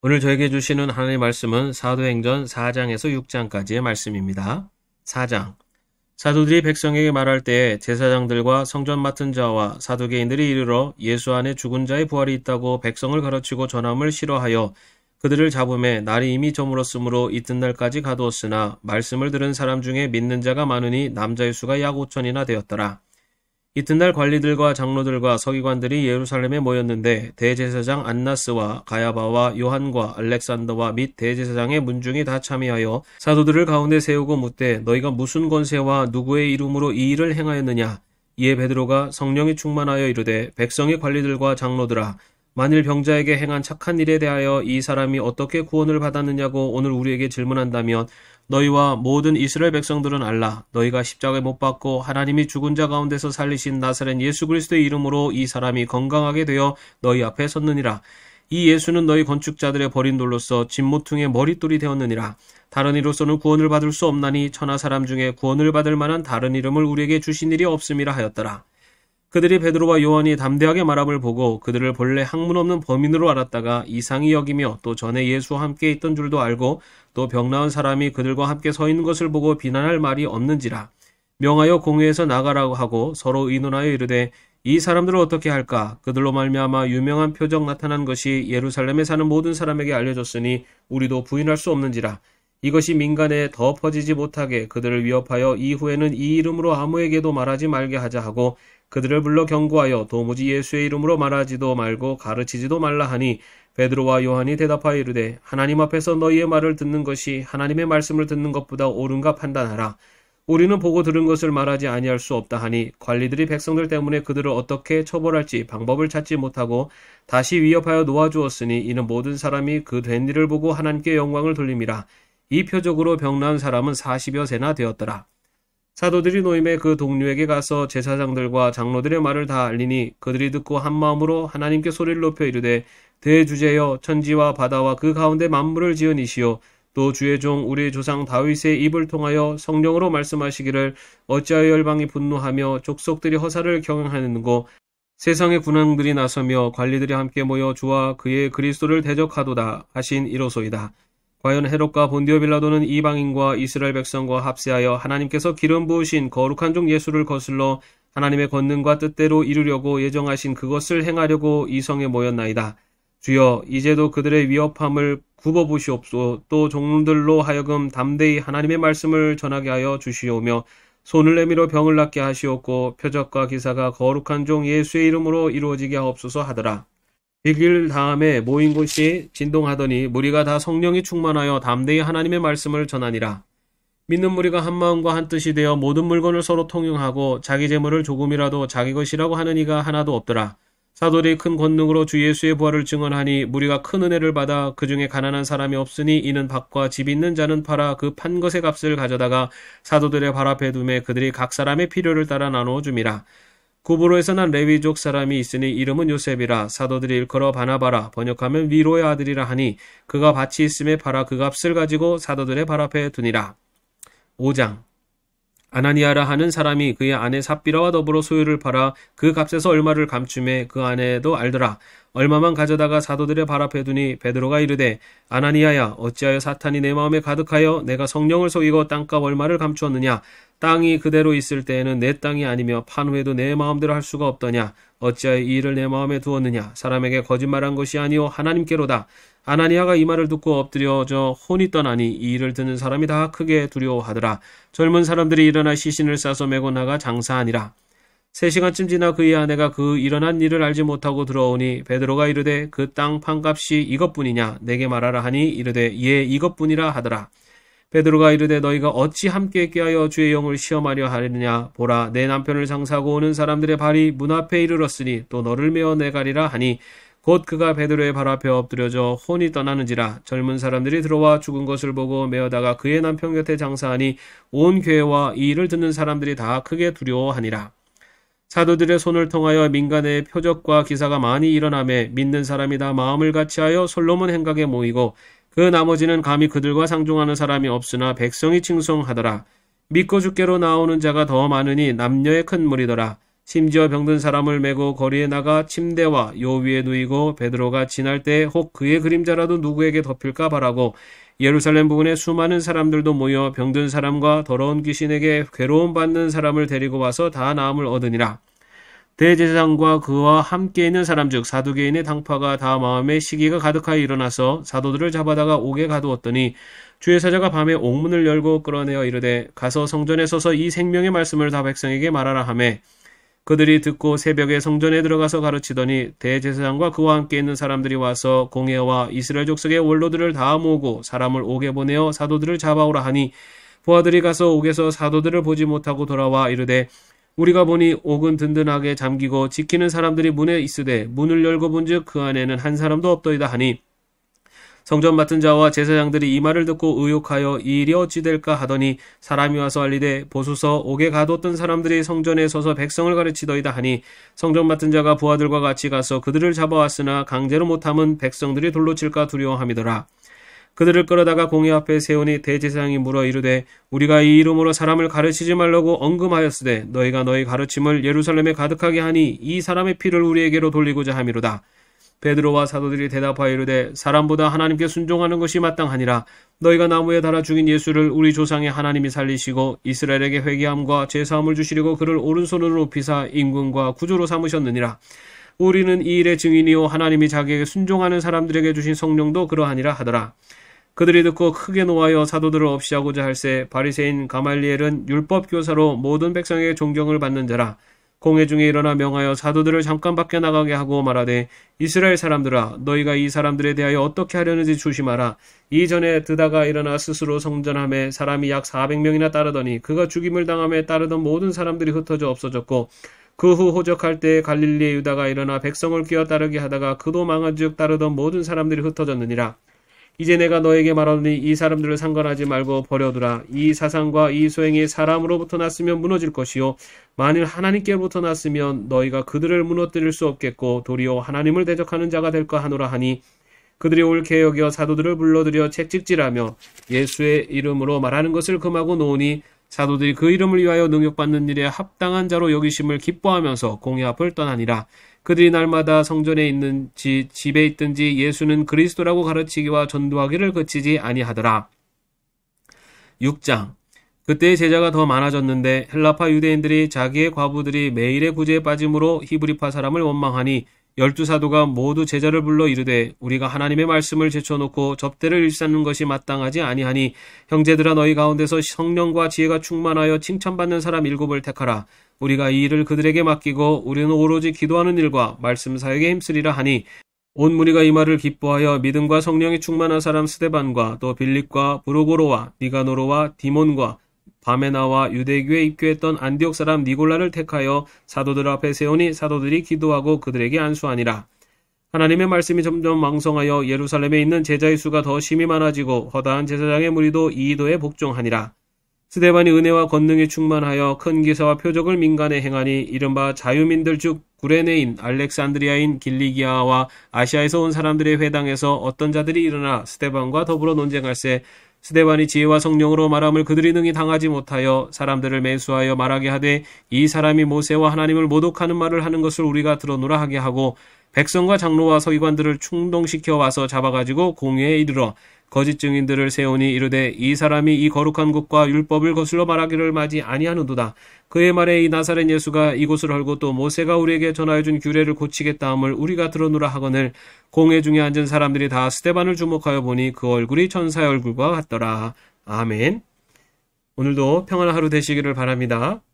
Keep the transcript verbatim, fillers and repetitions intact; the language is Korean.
오늘 저에게 주시는 하나님의 말씀은 사도행전 사 장에서 육 장까지의 말씀입니다. 사 장. 사도들이 백성에게 말할 때에 제사장들과 성전 맡은 자와 사두개인들이 이르러 예수 안에 죽은 자의 부활이 있다고 백성을 가르치고 전함을 싫어하여 그들을 잡음에 날이 이미 저물었으므로 이튿날까지 가두었으나 말씀을 들은 사람 중에 믿는 자가 많으니 남자의 수가 약 오천이나 되었더라. 이튿날 관리들과 장로들과 서기관들이 예루살렘에 모였는데 대제사장 안나스와 가야바와 요한과 알렉산더와 및 대제사장의 문중이 다 참여하여 사도들을 가운데 세우고 묻되 너희가 무슨 권세와 누구의 이름으로 이 일을 행하였느냐. 이에 베드로가 성령이 충만하여 이르되 백성의 관리들과 장로들아 만일 병자에게 행한 착한 일에 대하여 이 사람이 어떻게 구원을 받았느냐고 오늘 우리에게 질문한다면 너희와 모든 이스라엘 백성들은 알라. 너희가 십자가에 못 박고 하나님이 죽은 자 가운데서 살리신 나사렛 예수 그리스도의 이름으로 이 사람이 건강하게 되어 너희 앞에 섰느니라. 이 예수는 너희 건축자들의 버린 돌로서 진모퉁의 머릿돌이 되었느니라. 다른 이로서는 구원을 받을 수 없나니 천하 사람 중에 구원을 받을 만한 다른 이름을 우리에게 주신 일이 없음이라 하였더라. 그들이 베드로와 요한이 담대하게 말함을 보고 그들을 본래 학문 없는 범인으로 알았다가 이상히 여기며 또 전에 예수와 함께 있던 줄도 알고 또 병 나은 사람이 그들과 함께 서 있는 것을 보고 비난할 말이 없는지라. 명하여 공회에서 나가라고 하고 서로 의논하여 이르되 이 사람들을 어떻게 할까? 그들로 말미암아 유명한 표적 나타난 것이 예루살렘에 사는 모든 사람에게 알려졌으니 우리도 부인할 수 없는지라. 이것이 민간에 더 퍼지지 못하게 그들을 위협하여 이후에는 이 이름으로 아무에게도 말하지 말게 하자 하고 그들을 불러 경고하여 도무지 예수의 이름으로 말하지도 말고 가르치지도 말라 하니 베드로와 요한이 대답하여 이르되 하나님 앞에서 너희의 말을 듣는 것이 하나님의 말씀을 듣는 것보다 옳은가 판단하라. 우리는 보고 들은 것을 말하지 아니할 수 없다 하니 관리들이 백성들 때문에 그들을 어떻게 처벌할지 방법을 찾지 못하고 다시 위협하여 놓아주었으니 이는 모든 사람이 그 된 일을 보고 하나님께 영광을 돌림이라. 이 표적으로 병 나은 사람은 사십여 세나 되었더라. 사도들이 노임에 그 동료에게 가서 제사장들과 장로들의 말을 다 알리니 그들이 듣고 한마음으로 하나님께 소리를 높여 이르되 대주제여 천지와 바다와 그 가운데 만물을 지은 이시오 또 주의 종 우리 조상 다윗의 입을 통하여 성령으로 말씀하시기를 어찌하여 열방이 분노하며 족속들이 허사를 경영하는고 세상의 군왕들이 나서며 관리들이 함께 모여 주와 그의 그리스도를 대적하도다 하신 이로소이다. 과연 헤롯과 본디오 빌라도는 이방인과 이스라엘 백성과 합세하여 하나님께서 기름 부으신 거룩한 종 예수를 거슬러 하나님의 권능과 뜻대로 이루려고 예정하신 그것을 행하려고 이 성에 모였나이다. 주여 이제도 그들의 위협함을 굽어보시옵소. 또 종들로 하여금 담대히 하나님의 말씀을 전하게 하여 주시오며 손을 내밀어 병을 낫게 하시옵고 표적과 기사가 거룩한 종 예수의 이름으로 이루어지게 하옵소서 하더라. 일일 다음에 모인 곳이 진동하더니 무리가 다 성령이 충만하여 담대히 하나님의 말씀을 전하니라. 믿는 무리가 한 마음과 한 뜻이 되어 모든 물건을 서로 통용하고 자기 재물을 조금이라도 자기 것이라고 하는 이가 하나도 없더라. 사도들이 큰 권능으로 주 예수의 부활을 증언하니 무리가 큰 은혜를 받아 그 중에 가난한 사람이 없으니 이는 밭과 집 있는 자는 팔아 그 판 것의 값을 가져다가 사도들의 발 앞에 두매 그들이 각 사람의 필요를 따라 나누어 줌이라. 구브로에서 난 레위족 사람이 있으니 이름은 요셉이라. 사도들이 일컬어 바나바라 번역하면 위로의 아들이라 하니 그가 밭이 있음에 팔아 그 값을 가지고 사도들의 발 앞에 두니라. 오 장. 아나니아라 하는 사람이 그의 아내 삽비라와 더불어 소유를 팔아 그 값에서 얼마를 감춤해 그 아내도 알더라. 얼마만 가져다가 사도들의 발 앞에 두니 베드로가 이르되 아나니아야 어찌하여 사탄이 내 마음에 가득하여 내가 성령을 속이고 땅값 얼마를 감추었느냐. 땅이 그대로 있을 때에는 내 땅이 아니며 판 후에도 내 마음대로 할 수가 없더냐. 어찌하여 이 일을 내 마음에 두었느냐. 사람에게 거짓말한 것이 아니오 하나님께로다. 아나니아가 이 말을 듣고 엎드려져 혼이 떠나니 이 일을 듣는 사람이 다 크게 두려워하더라. 젊은 사람들이 일어나 시신을 싸서 메고 나가 장사하니라. 세 시간쯤 지나 그의 아내가 그 일어난 일을 알지 못하고 들어오니 베드로가 이르되 그 땅 판값이 이것뿐이냐 내게 말하라 하니 이르되 예 이것뿐이라 하더라. 베드로가 이르되 너희가 어찌 함께 꾀하여 주의 영을 시험하려 하느냐. 보라 내 남편을 장사하고 오는 사람들의 발이 문 앞에 이르렀으니 또 너를 메어 내가리라 하니 곧 그가 베드로의 발 앞에 엎드려져 혼이 떠나는지라. 젊은 사람들이 들어와 죽은 것을 보고 메어다가 그의 남편 곁에 장사하니 온 교회와 이 일을 듣는 사람들이 다 크게 두려워하니라. 사도들의 손을 통하여 민간의 표적과 기사가 많이 일어나매 믿는 사람이 다 마음을 같이하여 솔로몬 행각에 모이고 그 나머지는 감히 그들과 상종하는 사람이 없으나 백성이 칭송하더라. 믿고 주께로 나오는 자가 더 많으니 남녀의 큰 무리더라. 심지어 병든 사람을 메고 거리에 나가 침대와 요 위에 누이고 베드로가 지날 때 혹 그의 그림자라도 누구에게 덮일까 바라고 예루살렘 부근에 수많은 사람들도 모여 병든 사람과 더러운 귀신에게 괴로움 받는 사람을 데리고 와서 다 나음을 얻으니라. 대제사장과 그와 함께 있는 사람 즉 사두개인의 당파가 다 마음에 시기가 가득하여 일어나서 사도들을 잡아다가 옥에 가두었더니 주의 사자가 밤에 옥문을 열고 끌어내어 이르되 가서 성전에 서서 이 생명의 말씀을 다 백성에게 말하라 하매 그들이 듣고 새벽에 성전에 들어가서 가르치더니 대제사장과 그와 함께 있는 사람들이 와서 공회와 이스라엘 족속의 원로들을 다 모으고 사람을 옥에 보내어 사도들을 잡아오라 하니 부하들이 가서 옥에서 사도들을 보지 못하고 돌아와 이르되 우리가 보니 옥은 든든하게 잠기고 지키는 사람들이 문에 있으되 문을 열고 본즉 그 안에는 한 사람도 없더이다 하니 성전 맡은 자와 제사장들이 이 말을 듣고 의혹하여 이 일이 어찌 될까 하더니 사람이 와서 알리되 보소서 옥에 가뒀던 사람들이 성전에 서서 백성을 가르치더이다 하니 성전 맡은 자가 부하들과 같이 가서 그들을 잡아왔으나 강제로 못함은 백성들이 돌로 칠까 두려워함이더라. 그들을 끌어다가 공회 앞에 세우니 대제사장이 물어 이르되 우리가 이 이름으로 사람을 가르치지 말라고 언금하였으되 너희가 너희 가르침을 예루살렘에 가득하게 하니 이 사람의 피를 우리에게로 돌리고자 함이로다. 베드로와 사도들이 대답하여 이르되 사람보다 하나님께 순종하는 것이 마땅하니라. 너희가 나무에 달아 죽인 예수를 우리 조상의 하나님이 살리시고 이스라엘에게 회개함과 죄사함을 주시려고 그를 오른손으로 높이사 임금과 구주로 삼으셨느니라. 우리는 이 일의 증인이요 하나님이 자기에게 순종하는 사람들에게 주신 성령도 그러하니라 하더라. 그들이 듣고 크게 노하여 사도들을 없이하고자 할세 바리새인 가말리엘은 율법 교사로 모든 백성에게 존경을 받는 자라. 공회 중에 일어나 명하여 사도들을 잠깐 밖에 나가게 하고 말하되 이스라엘 사람들아 너희가 이 사람들에 대하여 어떻게 하려는지 조심하라. 이전에 드다가 일어나 스스로 성전함에 사람이 약 사백 명이나 따르더니 그가 죽임을 당함에 따르던 모든 사람들이 흩어져 없어졌고 그 후 호적할 때 갈릴리의 유다가 일어나 백성을 끼어 따르게 하다가 그도 망한즉 따르던 모든 사람들이 흩어졌느니라. 이제 내가 너에게 말하노니 이 사람들을 상관하지 말고 버려두라. 이 사상과 이 소행이 사람으로부터 났으면 무너질 것이요 만일 하나님께로부터 났으면 너희가 그들을 무너뜨릴 수 없겠고 도리어 하나님을 대적하는 자가 될까 하노라 하니 그들이 옳게 여겨 사도들을 불러들여 채찍질하며 예수의 이름으로 말하는 것을 금하고 놓으니 사도들이 그 이름을 위하여 능욕받는 일에 합당한 자로 여기심을 기뻐하면서 공회 앞을 떠나니라. 그들이 날마다 성전에 있는지 집에 있든지 예수는 그리스도라고 가르치기와 전도하기를 그치지 아니하더라. 육 장. 그때 제자가 더 많아졌는데 헬라파 유대인들이 자기의 과부들이 매일의 구제에 빠짐으로 히브리파 사람을 원망하니 열두 사도가 모두 제자를 불러 이르되 우리가 하나님의 말씀을 제쳐놓고 접대를 일삼는 것이 마땅하지 아니하니 형제들아 너희 가운데서 성령과 지혜가 충만하여 칭찬받는 사람 일곱을 택하라. 우리가 이 일을 그들에게 맡기고 우리는 오로지 기도하는 일과 말씀 사역에 힘쓰리라 하니 온 무리가 이 말을 기뻐하여 믿음과 성령이 충만한 사람 스데반과 또 빌립과 브로고로와 니가노로와 디몬과 바메나와 유대교에 입교했던 안디옥 사람 니골라를 택하여 사도들 앞에 세우니 사도들이 기도하고 그들에게 안수하니라. 하나님의 말씀이 점점 왕성하여 예루살렘에 있는 제자의 수가 더 심히 많아지고 허다한 제사장의 무리도 이도에 복종하니라. 스데반이 은혜와 권능에 충만하여 큰 기사와 표적을 민간에 행하니 이른바 자유민들 즉 구레네인, 알렉산드리아인, 길리기아와 아시아에서 온 사람들의 회당에서 어떤 자들이 일어나 스데반과 더불어 논쟁할세 스데반이 지혜와 성령으로 말함을 그들이 능히 당하지 못하여 사람들을 매수하여 말하게 하되 이 사람이 모세와 하나님을 모독하는 말을 하는 것을 우리가 들어노라 하게 하고 백성과 장로와 서기관들을 충동시켜 와서 잡아가지고 공회에 이르러 거짓 증인들을 세우니 이르되 이 사람이 이 거룩한 곳과 율법을 거슬러 말하기를 마지 아니하는도다. 그의 말에 이 나사렛 예수가 이곳을 헐고 또 모세가 우리에게 전하여준 규례를 고치겠다 함을 우리가 들어노라 하거늘 공회 중에 앉은 사람들이 다 스데반을 주목하여 보니 그 얼굴이 천사의 얼굴과 같더라. 아멘. 오늘도 평안한 하루 되시기를 바랍니다.